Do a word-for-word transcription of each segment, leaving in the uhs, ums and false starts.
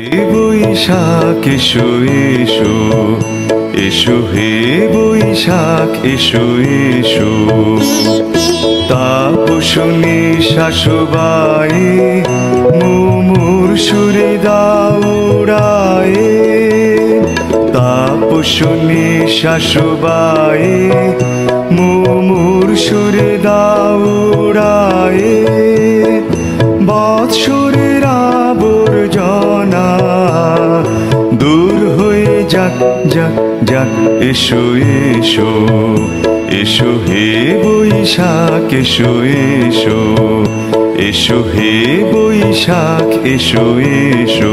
বৈশাখ এসো এসো, এসো হে বৈশাখ এসো এসো। তাপসনী শাশুবায়ে মুমুর সুরে দাউড়ায়ে, তাপসনী শাশুবায়ে মুমুর সুরে দাউড়ায়ে। বৎসরের আবর্জনা দূর হয়ে যাক যাক যাক, এসো এসো, এসো হে বৈশাখ এসো এসো, এসো হে বৈশাখ এসো এসো।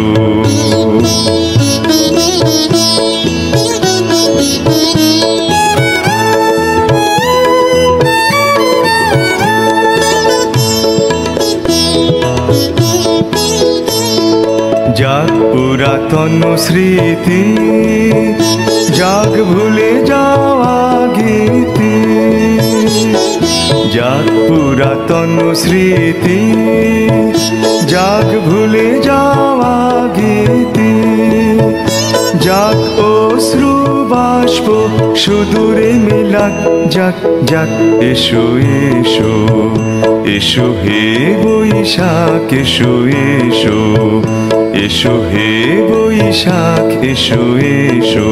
যাক পুরাতন স্মৃতি, যাক ভুলে যাওয়া গীতি, যাক পুরাতন স্মৃতি, যাক ভুলে যাওয়া গীতি। যাক অশ্রু বাষ্প সুদূরে মিলাক, যাক যাক এসো এসো, এসো হে বৈশাখ এসো এসো, এসো হে বৈশাখ এসো এসো।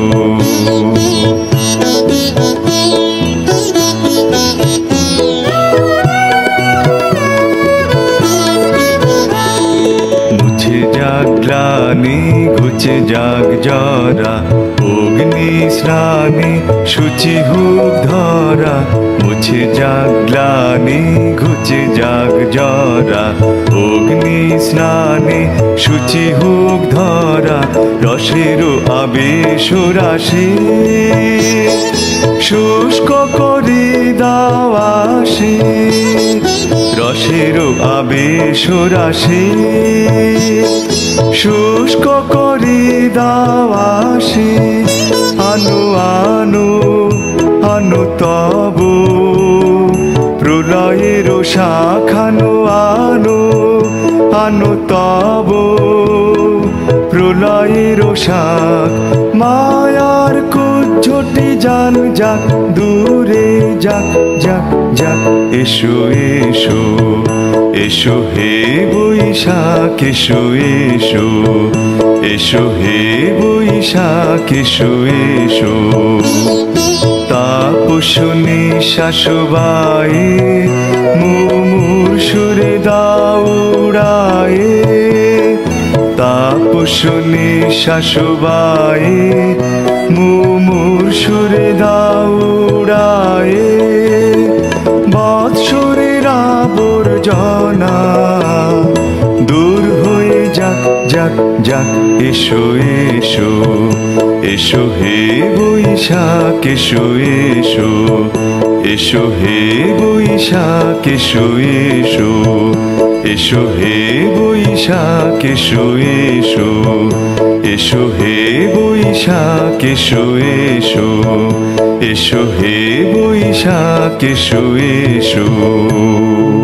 মুছে যাক গ্লানি ঘুচে যাক জরা, অগ্নি স্নানে শুচি হোক ধরা। মুছে যাক গ্লানি ঘুচে যাক জরা, অগ্নি স্নানে শুচি হোক ধরা। রসের আবেশ রাশি শুষ্ক করে দাওয়াসি, রসের আবেশ রাশি শুষ্ক করে দাওয়াসি। আনো আনো আনো তব প্রলয়ের শাখানো, আনো আনো তব প্রলয়ের শাখ। মায়ার কুজ্ঝটি জান যাক দূরে যাক যাক যাক, এসো এসো, এসো হে বৈশাখ এসো এসো, এসো হে বৈশাখ এসো এসো। তাপসনী শাশুবায়ে মুমুর সুরে দাউড়ায়ে, তাপসনী শাশুবায়ে মুমুর সুরে দাউড়ায়ে। বৎসরের আবর্জনা দূর হয়ে যাক যাক যাক, এসো এসো, এসো হে বৈশাখ এসো এসো, এসো হে বৈশাখ এসো এসো, এসো হে বৈশাখ এসো এসো, এসো হে বৈশাখ এসো এসো, এসো হে বৈশাখ এসো এসো।